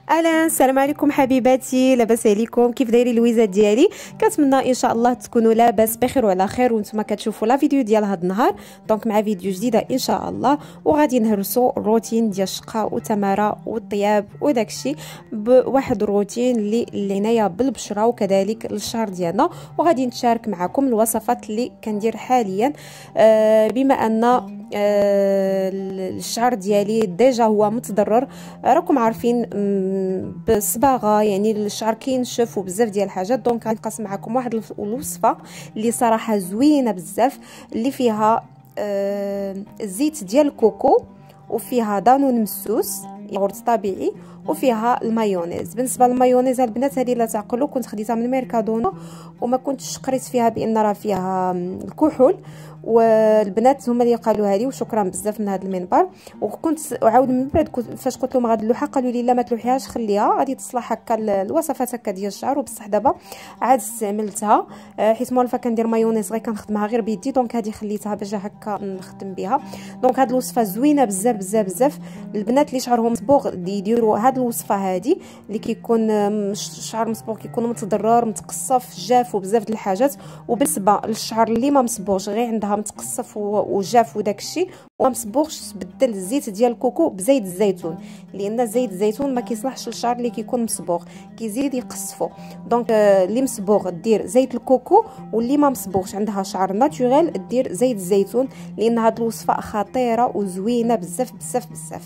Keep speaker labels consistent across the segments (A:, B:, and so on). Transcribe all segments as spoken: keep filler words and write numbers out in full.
A: اهلا، السلام عليكم حبيباتي، لاباس عليكم؟ كيف دايرين الويزات ديالي؟ كنتمنى ان شاء الله تكونوا لاباس بخير وعلى خير وانتم كتشوفوا لا فيديو ديال هذا النهار. دونك مع فيديو جديده ان شاء الله، وغادي نهرسوا الروتين ديال الشقه وتماره والطياب وداكشي بواحد الروتين اللي العنايه بالبشره وكذلك للشعر ديالنا. وغادي نشارك معكم الوصفات اللي كندير حاليا آه بما ان آه الشعر ديالي ديجا هو متضرر. راكم عارفين بالصباغه يعني الشعر كينشف وبزاف ديال الحاجات. دونك غنقسم معكم واحد الوصفه اللي صراحه زوينه بزاف، اللي فيها آه زيت ديال الكوكو وفيها دانون مسوس ياغورت طبيعي وفيها المايونيز. بالنسبه للمايونيز البنات هذه لا تعقلوا، كنت خديتها من ميركادونا وما كنتش قريت فيها بان راه فيها الكحول، والبنات هما اللي قالوا هذه، وشكرا بزاف من هذا المنبر. وكنت عاود من بعد فاش قلت لهم غادي نلوحها قالوا لي لا ما تلوحيهاش خليها، غادي تصلح هكا الوصفات هكا ديال الشعر. وبصح دابا عاد استعملتها حيت مولفه كندير مايونيز غير كنخدمها غير بيدي، دونك هذه خليتها باش هكا نخدم بها. دونك هذه الوصفه زوينه بزاف بزاف بزاف. البنات اللي شعرهم مصبوغ يديروا هذه الوصفه هذه اللي كيكون الشعر مصبوغ كيكون متضرر متقصف جاف وبزاف د الحاجات. وبالنسبه للشعر اللي ما مصبوغش غير عندها متقصف وجاف وداك الشيء وما مصبوغش، تبدل الزيت ديال الكوكو بزيت الزيتون، لان زيت الزيتون ما كيصلحش للشعر اللي كيكون مصبوغ كيزيد يقصفو. دونك اللي مصبوغ دير زيت الكوكو، واللي ما مصبوغش عندها شعر ناتوريل دير زيت الزيتون، لان هذه الوصفه خطيره وزوينه بزاف بزاف بزاف.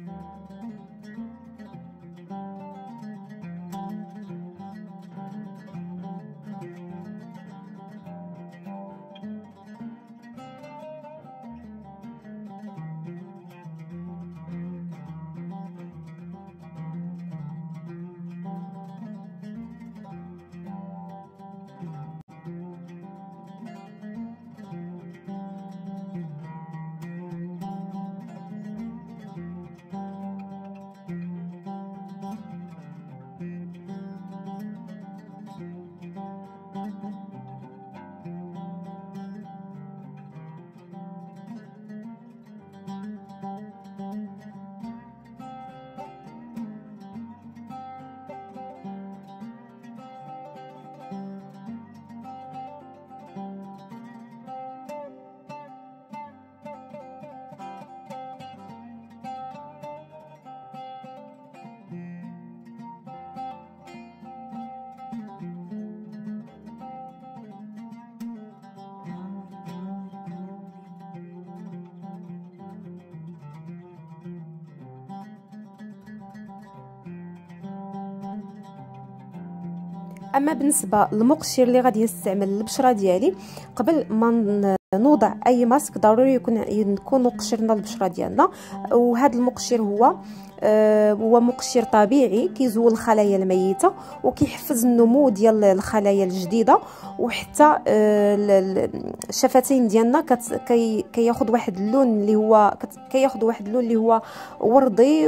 A: اما بالنسبه للمقشر اللي غادي نستعمل للبشره ديالي، قبل ما نوضع اي ماسك ضروري يكون نكونوا قشرنا البشره ديالنا. وهذا المقشر هو آه هو مقشر طبيعي كيزول الخلايا الميته وكيحفز النمو ديال الخلايا الجديده، وحتى آه الشفتين ديالنا كي كياخذ واحد اللون اللي هو كياخذ واحد اللون اللي هو وردي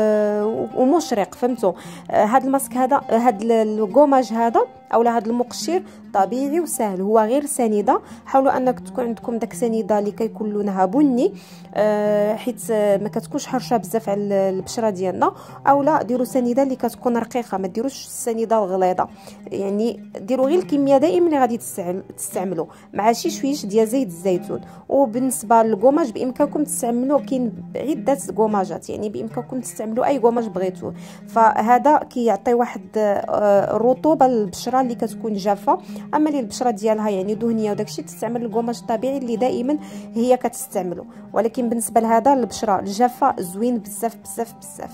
A: ومشرق، فهمتوا؟ آه هذا الماسك هذا هذا الكوماج هذا اولا هذا المقشر طبيعي وسهل، هو غير سنيده. حاولوا انك تكون عندكم داك سنيده اللي كيكون لونها بني آه حيت ما كتكونش حرشه بزاف على البشره ديالنا، اولا ديروا سنيده اللي كتكون رقيقه، ما ديروش السنيده الغليظه، يعني ديروا غير الكميه دائما اللي غادي تستعملوا مع شي شويش ديال زيت الزيتون. وبالنسبه للكوماج بامكانكم تستعملوا، كاين عده كوماجات يعني بامكانكم تستعملوا اي كوماج بغيتوه، فهذا كيعطي واحد الرطوبه للبشره اللي كتكون جافه. اما اللي البشره ديالها يعني دهنيه وداكشي تستعمل الكوماج الطبيعي اللي دائما هي كتستعمله. ولكن بالنسبه لهذا البشره الجافه زوين بزاف بزاف بزاف.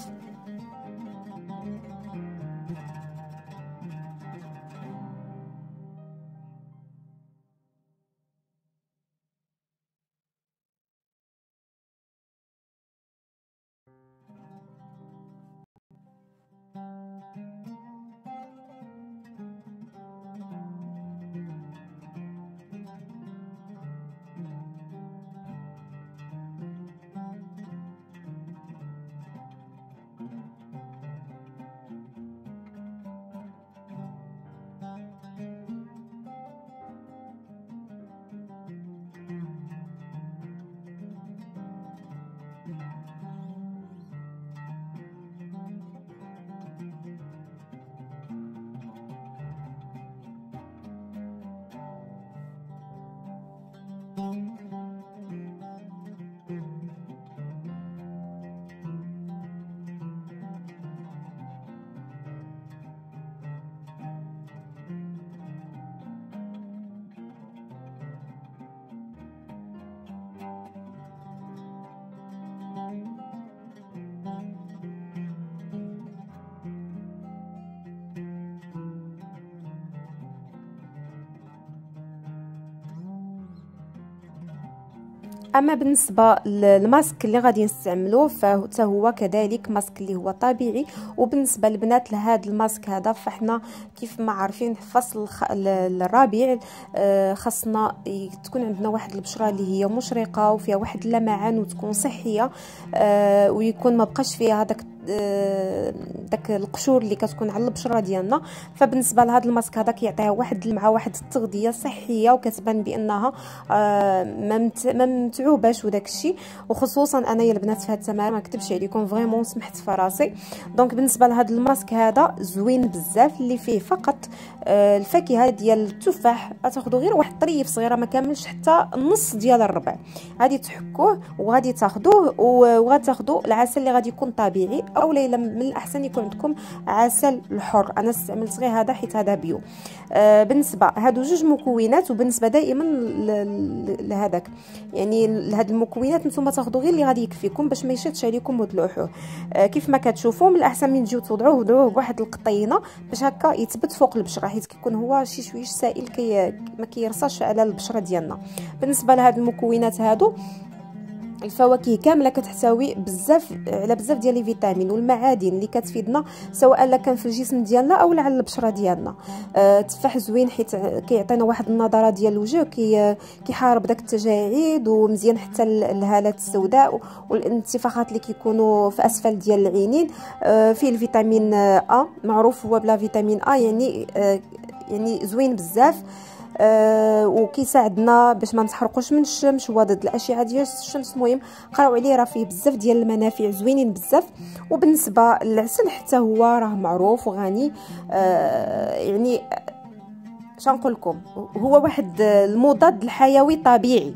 A: اما بالنسبه للماسك اللي غادي نستعملوه فحتى هو كذلك ماسك اللي هو طبيعي. وبالنسبه للبنات لهذا الماسك هذا فاحنا كيف ما عارفين في فصل الربيع خاصنا تكون عندنا واحد البشره اللي هي مشرقه وفيها واحد اللمعان وتكون صحيه ويكون ما بقاش فيها هذاك داك القشور اللي كتكون على البشره ديالنا. فبالنسبه لهذا الماسك هذا كيعطيها واحد مع واحد التغذيه صحيه وكتبان بانها ما متعوباش وداك الشيء. وخصوصا انايا البنات في هذا التمارين ما نكذبش عليكم فريمون سمحت في راسي. دونك بالنسبه لهذا الماسك هذا زوين بزاف اللي فيه فقط الفاكهه ديال التفاح. غتاخذوا غير واحد طريف صغيره ما كاملش حتى النص ديال الربع، غادي تحكوه وغادي تاخذوه وغتاخذوا العسل اللي غادي يكون طبيعي او لا من الاحسن يكون عندكم عسل الحر. انا استعملت غير هذا حيت هذا بيو. آه بالنسبه هادو جوج مكونات وبالنسبه دائما لهذاك يعني لهاد المكونات نتوما تاخذوا غير اللي غادي يكفيكم باش ما يشدش عليكم وتلوحوه. آه كيف ما كتشوفوا من الاحسن من تجيو توضعوه وضعوه بواحد القطينه باش هكا يثبت فوق البشره حيت كيكون هو شي شويش سائل كي ما كيرصاش على البشره ديالنا. بالنسبه لهاد المكونات هادو الفواكه كامله كتحتوي بزاف على بزاف ديال لي فيتامين والمعادن اللي كتفيدنا سواء لا كان في الجسم ديالنا او على البشره ديالنا. آه التفاح زوين حيت كيعطينا واحد النضاره ديال الوجه كي كيحارب داك التجاعيد ومزيان حتى الهالات السوداء والانتفاخات اللي كيكونوا في اسفل ديال العينين. آه فيه الفيتامين ا معروف هو بلا فيتامين ا يعني آه يعني زوين بزاف. أه وكيساعدنا باش ما نتحرقوش من الشمس وضد الاشعه ديال الشمس. المهم قراو عليه راه فيه بزاف ديال المنافع زوينين بزاف. وبالنسبه للعسل حتى هو راه معروف وغني أه يعني شنقول لكم هو واحد المضاد الحيوي طبيعي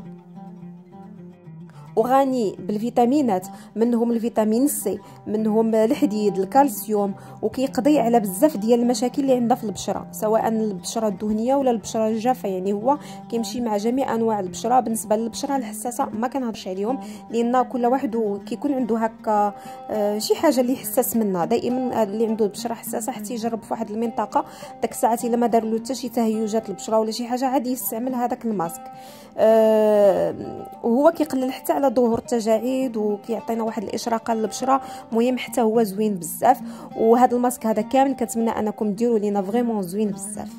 A: وغني بالفيتامينات منهم الفيتامين سي منهم الحديد الكالسيوم وكيقضي على بزاف ديال المشاكل اللي عندنا في البشره سواء البشره الدهنيه ولا البشره الجافه. يعني هو كيمشي مع جميع انواع البشره. بالنسبه للبشره الحساسه ما كنهضرش عليهم لان كل واحد كيكون عنده هكا شي حاجه اللي حساس منها. دائما اللي عنده البشره حساسه حتى يجرب في واحد المنطقه داك الساعات الا ما دار له حتى شي تهيجات البشره ولا شي حاجه عادي يستعمل هذاك الماسك. أه وهو كيقلل حتى على ظهور التجاعيد وكيعطينا واحد الاشراقه للبشره. مهم حتى هو زوين بزاف. وهذا الماسك هذا كامل كنتمنى انكم ديروا لينا فريمون زوين بزاف.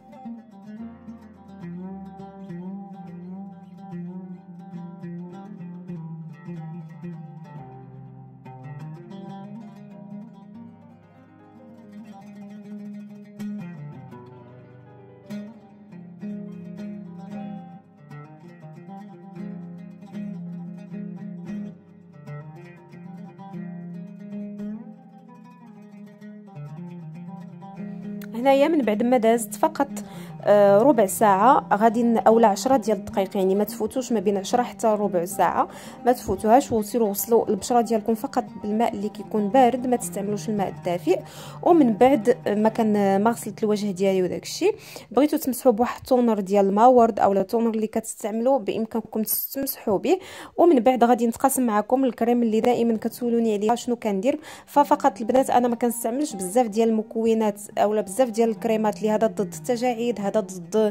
A: هنايا من بعد ما دازت فقط آه ربع ساعه غادي اولا عشرة ديال الدقائق يعني ما تفوتوش ما بين عشرة حتى ربع ساعه ما تفوتوهاش وسيروا وصلوا البشره ديالكم فقط بالماء اللي كيكون بارد ما تستعملوش الماء الدافئ. ومن بعد ما كان ما غسلت الوجه ديالي وداك الشيء بغيتو تمسحوا بواحد التونر ديال الماء ورد اولا التونر اللي كتستعملوا بامكانكم تمسحوا به. ومن بعد غادي نتقاسم معكم الكريم اللي دائما كتسولوني عليه شنو كندير. ففقط البنات انا ما كنستعملش بزاف ديال المكونات اولا بزاف ديال الكريمات اللي هذا ضد التجاعيد هذا ضد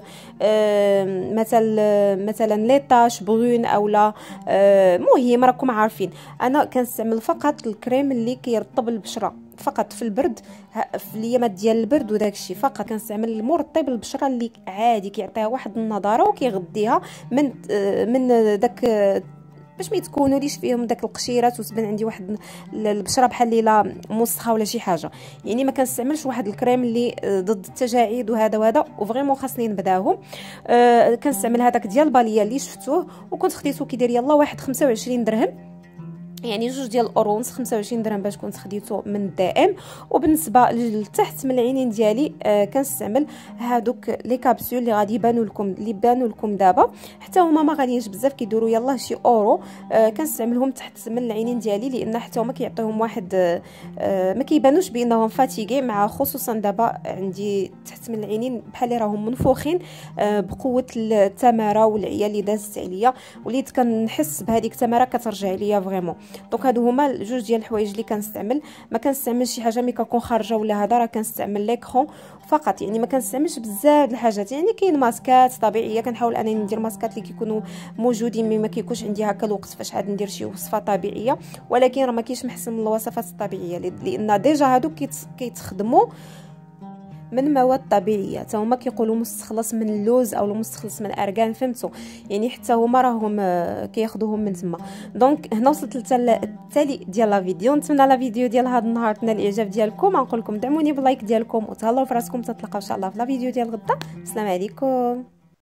A: آه مثلا مثلا ليطاش برون اولا آه مهم راكم عارفين. انا كنستعمل فقط الكريم اللي كيرطب البشره فقط في البرد في الايامات ديال البرد وداك الشيء فقط كنستعمل المرطب البشره اللي عادي كيعطيها واحد النضاره وكيغذيها من آه من داك آه باش ما يتكونوليش فيهم داك القشيرات وتبان عندي واحد البشره بحال ليله مسخه ولا شي حاجه. يعني ما كنستعملش واحد الكريم اللي ضد التجاعيد وهذا وهذا وفريمون خاصني نبداهم. آه كنستعمل هذاك ديال باليه اللي شفتوه وكنت خديته كيدير يلا واحد خمسة وعشرين درهم يعني جوج ديال الاورونس خمسة وعشرين درهم باش كنت خديته من الدائم. وبالنسبه لتحت من العينين ديالي آه كنستعمل هادوك لي كابسول اللي غادي يبانوا لكم اللي بانوا لكم دابا حتى هما ما غاليينش بزاف كيديروا يلاه شي اورو. آه كنستعملهم تحت من العينين ديالي لان حتى هما كيعطيهم واحد آه ما كيبانوش بانهم فاتيغي مع خصوصا دابا عندي تحت من العينين بحال اللي راهم منفوخين آه بقوه التماره والعيا اللي دازت عليا وليت كنحس بهذيك التماره كترجع ليا فريمون. دونك هادو هما جوج ديال الحوايج اللي كنستعمل. ما كنستعملش شي حاجه ملي كنكون خارجه ولا هذا، راه كنستعمل ليكرون فقط، يعني ما كنستعملش بزاف د الحاجات. يعني كاين ماسكات طبيعيه، كنحاول انني ندير ماسكات اللي كيكونوا موجودين، مي ما كيكونش عندي هكا الوقت فاش عاد ندير شي وصفه طبيعيه، ولكن راه ما كاينش محسن من الوصفات الطبيعيه، لان ديجا هادو كيتخدموا من مواد طبيعيه، حتى هما كيقولوا مستخلص من اللوز او مستخلص من الارغان، فهمتوا؟ يعني حتى هما راهم كياخذوهم من تما. دونك هنا وصلت للتالي ديال لا فيديو. نتمنى لا فيديو ديال هذا النهار تنال الاعجاب ديالكم. نقول لكم دعموني باللايك ديالكم وتهلاو في راسكم. تتلاقاو ان شاء الله في لا فيديو ديال غدا. السلام عليكم.